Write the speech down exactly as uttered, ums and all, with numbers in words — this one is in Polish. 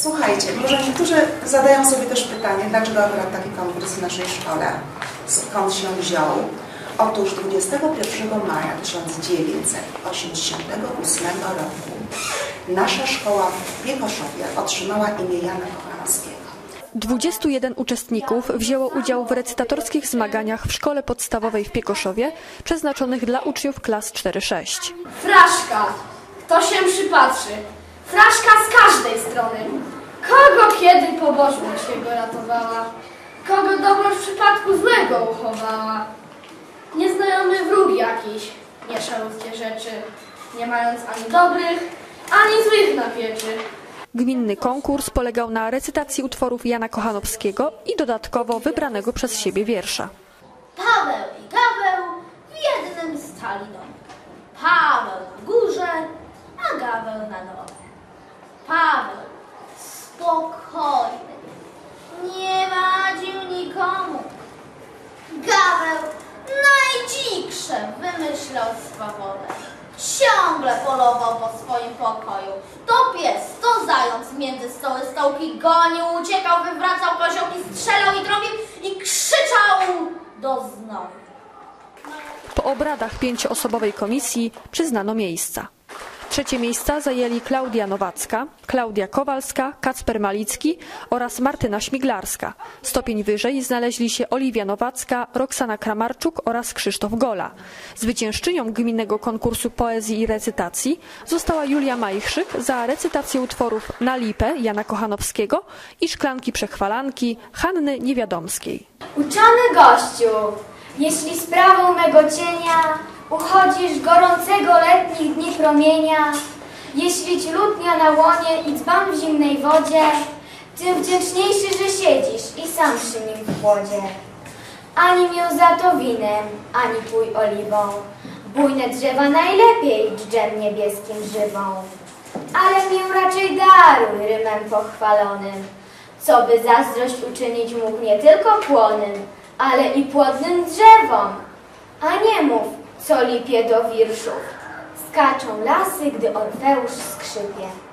Słuchajcie, może niektórzy zadają sobie też pytanie, dlaczego akurat taki konkurs w naszej szkole, skąd się wziął. Otóż dwudziestego pierwszego maja tysiąc dziewięćset osiemdziesiątego ósmego roku nasza szkoła w Piekoszowie otrzymała imię Jana Kochanowskiego. dwudziestu jeden uczestników wzięło udział w recytatorskich zmaganiach w szkole podstawowej w Piekoszowie, przeznaczonych dla uczniów klas cztery sześć. Fraszka! Kto się przypatrzy? Fraszka z każdej strony. Kogo kiedy pobożność jego ratowała? Kogo dobro w przypadku złego uchowała? Nieznajomy wróg jakiś miesza ludzkie rzeczy, nie mając ani dobrych, ani złych na pieczy. Gminny konkurs polegał na recytacji utworów Jana Kochanowskiego i dodatkowo wybranego przez siebie wiersza. Paweł i Gaweł w jednym stali domu. Paweł na górze, a Gaweł na dole. Paweł spokojny, nie wadził nikomu. Gaweł najdziksze wymyślał swawolę. Ciągle polował po swoim pokoju. To pies, to zając między stoły stołki gonił, uciekał, wywracał koziołki, strzelał i trąbił i krzyczał do znowu. Po obradach pięcioosobowej komisji przyznano miejsca. Trzecie miejsca zajęli Klaudia Nowacka, Klaudia Kowalska, Kacper Malicki oraz Martyna Śmiglarska. Stopień wyżej znaleźli się Oliwia Nowacka, Roxana Kramarczuk oraz Krzysztof Gola. Zwyciężczynią gminnego konkursu poezji i recytacji została Julia Majchrzyk za recytację utworów Na lipę Jana Kochanowskiego i Szklanki Przechwalanki Hanny Niewiadomskiej. Uczony gościu, jeśli sprawą mego cienia uchodzisz gorącego letnich dni promienia, jeśli ci lutnia na łonie i dzban w zimnej wodzie, tym wdzięczniejszy, że siedzisz i sam przy nim w chłodzie. Ani mię za to winem, ani pój oliwą, bujne drzewa najlepiej dżdżem niebieskim żywą. Ale mię raczej daruj rymem pochwalonym, co by zazdrość uczynić mógł nie tylko płonym, ale i płodnym drzewom. A nie mów, co lipie do wierszów. Skaczą lasy, gdy Orfeusz skrzypie.